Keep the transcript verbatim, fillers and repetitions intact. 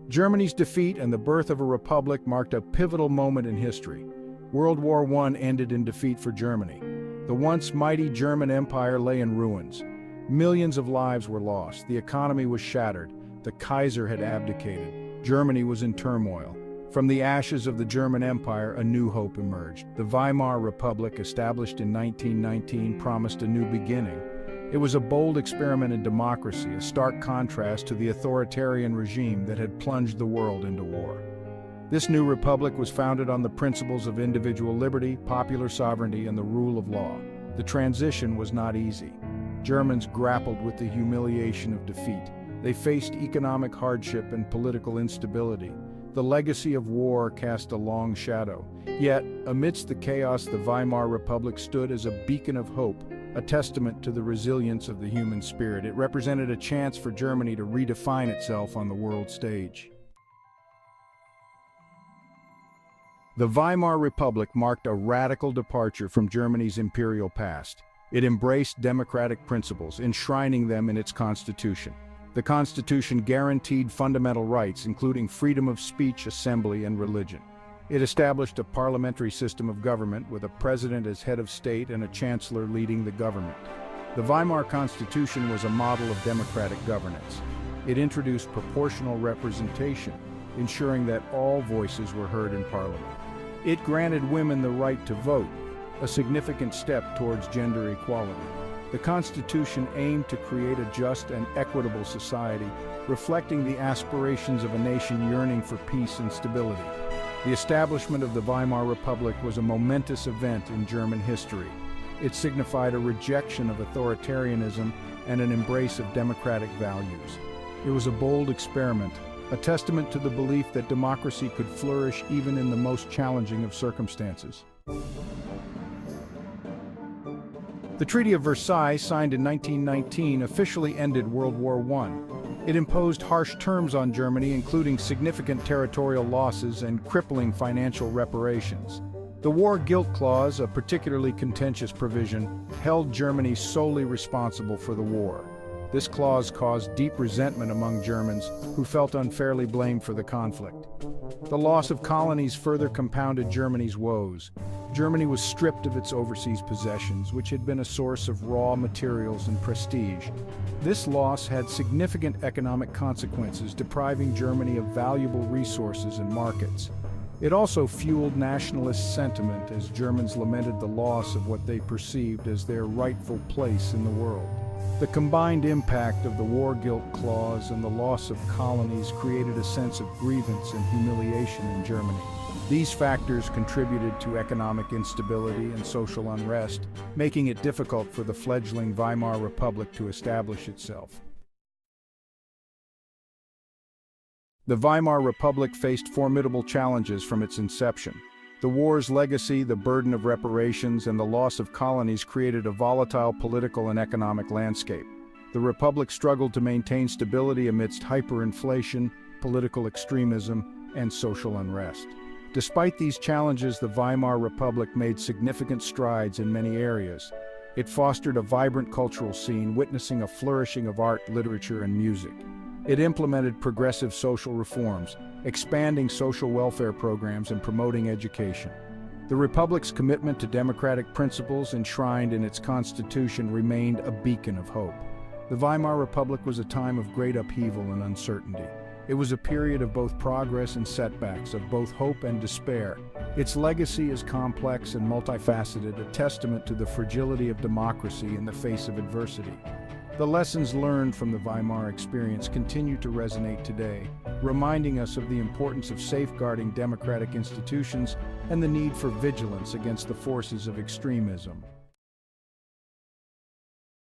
Germany's defeat and the birth of a republic marked a pivotal moment in history. World War One ended in defeat for Germany. The once mighty German Empire lay in ruins. Millions of lives were lost, the economy was shattered, the Kaiser had abdicated. Germany was in turmoil. From the ashes of the German Empire, a new hope emerged. The Weimar Republic, established in nineteen nineteen, promised a new beginning. It was a bold experiment in democracy, a stark contrast to the authoritarian regime that had plunged the world into war. This new republic was founded on the principles of individual liberty, popular sovereignty, and the rule of law. The transition was not easy. Germans grappled with the humiliation of defeat. They faced economic hardship and political instability. The legacy of war cast a long shadow. Yet, amidst the chaos, the Weimar Republic stood as a beacon of hope, a testament to the resilience of the human spirit. It represented a chance for Germany to redefine itself on the world stage. The Weimar Republic marked a radical departure from Germany's imperial past. It embraced democratic principles, enshrining them in its constitution. The constitution guaranteed fundamental rights, including freedom of speech, assembly, and religion. It established a parliamentary system of government with a president as head of state and a chancellor leading the government. The Weimar Constitution was a model of democratic governance. It introduced proportional representation, ensuring that all voices were heard in parliament. It granted women the right to vote, a significant step towards gender equality. The Constitution aimed to create a just and equitable society, reflecting the aspirations of a nation yearning for peace and stability. The establishment of the Weimar Republic was a momentous event in German history. It signified a rejection of authoritarianism and an embrace of democratic values. It was a bold experiment, a testament to the belief that democracy could flourish even in the most challenging of circumstances. The Treaty of Versailles, signed in nineteen nineteen, officially ended World War One. It imposed harsh terms on Germany, including significant territorial losses and crippling financial reparations. The War Guilt Clause, a particularly contentious provision, held Germany solely responsible for the war. This clause caused deep resentment among Germans, who felt unfairly blamed for the conflict. The loss of colonies further compounded Germany's woes. Germany was stripped of its overseas possessions, which had been a source of raw materials and prestige. This loss had significant economic consequences, depriving Germany of valuable resources and markets. It also fueled nationalist sentiment as Germans lamented the loss of what they perceived as their rightful place in the world. The combined impact of the War Guilt Clause and the loss of colonies created a sense of grievance and humiliation in Germany. These factors contributed to economic instability and social unrest, making it difficult for the fledgling Weimar Republic to establish itself. The Weimar Republic faced formidable challenges from its inception. The war's legacy, the burden of reparations, and the loss of colonies created a volatile political and economic landscape. The Republic struggled to maintain stability amidst hyperinflation, political extremism, and social unrest. Despite these challenges, the Weimar Republic made significant strides in many areas. It fostered a vibrant cultural scene, witnessing a flourishing of art, literature, and music. It implemented progressive social reforms, expanding social welfare programs and promoting education. The Republic's commitment to democratic principles enshrined in its constitution remained a beacon of hope. The Weimar Republic was a time of great upheaval and uncertainty. It was a period of both progress and setbacks, of both hope and despair. Its legacy is complex and multifaceted, a testament to the fragility of democracy in the face of adversity. The lessons learned from the Weimar experience continue to resonate today, reminding us of the importance of safeguarding democratic institutions and the need for vigilance against the forces of extremism.